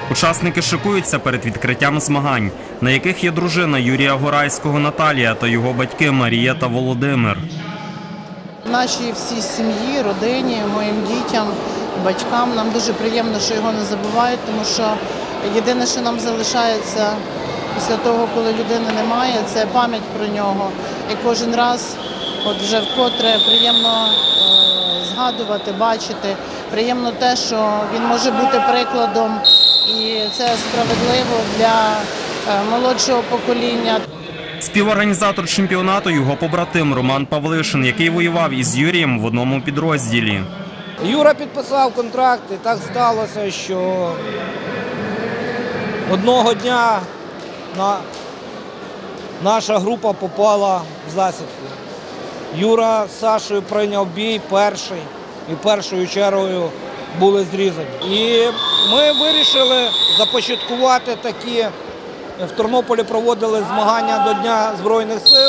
Учасники шикуються перед відкриттям змагань, на яких є дружина Юрія Горайського Наталія та його батьки Марія та Володимир. Нашій всій сім'ї, родині, моїм дітям, батькам нам дуже приємно, що його не забувають, тому що єдине, що нам залишається після того, коли людини немає, це пам'ять про нього. І кожен раз, от вже вкотре, приємно згадувати, бачити. Приємно те, що він може бути прикладом, і це справедливо для молодшого покоління. Співорганізатор чемпіонату – його побратим Роман Павлишин, який воював із Юрієм в одному підрозділі. Юра підписав контракт, і так сталося, що одного дня наша група попала в засідку. Юра з Сашою прийняв бій перший і першою чергою були зрізані. І ми вирішили започаткувати такі. В Тернополі проводили змагання до Дня Збройних Сил.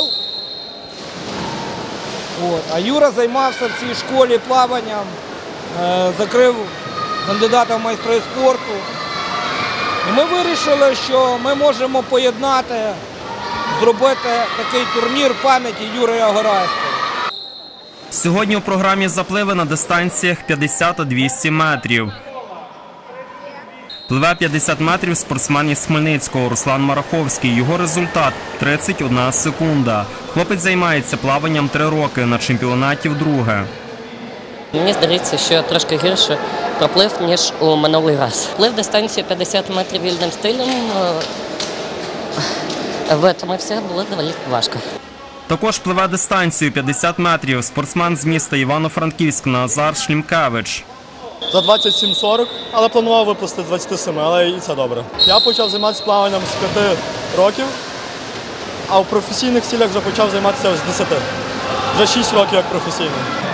А Юра займався в цій школі плаванням, закрив кандидата в майстри спорту. І ми вирішили, що ми можемо поєднати, зробити такий турнір пам'яті Юрія Горайського. Сьогодні у програмі запливи на дистанціях 50 та 200 метрів. Пливе 50 метрів спортсмен із Хмельницького Руслан Мараховський. Його результат – 31 секунда. Хлопець займається плаванням 3 роки, на чемпіонаті вдруге. Мені здається, що я трошки гірше проплив, ніж у минулий раз. Плив дистанцію 50 метрів вільним стилем, витомився, було доволі важко. Також пливе дистанцію 50 метрів спортсмен з міста Івано-Франківськ Назар Шлімкевич. За 27-40, але планував випустити 27, але і це добре. Я почав займатися плаванням з 5 років, а в професійних цілях вже почав займатися з 10. Вже 6 років як професійний.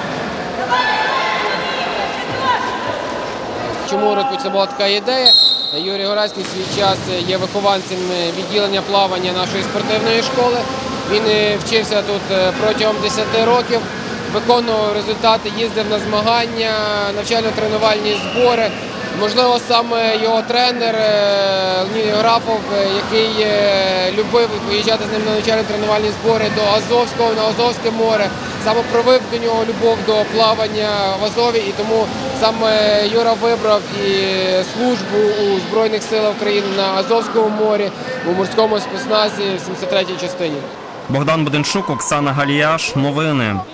Чому це була така ідея? Юрій Горайський свій час є вихованцем відділення плавання нашої спортивної школи. Він вчився тут протягом 10 років. Виконував результати, їздив на змагання, навчально-тренувальні збори. Можливо, саме його тренер Леонід Географов, який любив виїжджати з ним на навчально-тренувальні збори до Азовського, на Азовське море, саме привив до нього любов до плавання в Азові, і тому саме Юра вибрав і службу у Збройних силах України на Азовському морі, у морському спецназі в 73-й частині. Богдан Буденчук, Оксана Галіяш. Новини.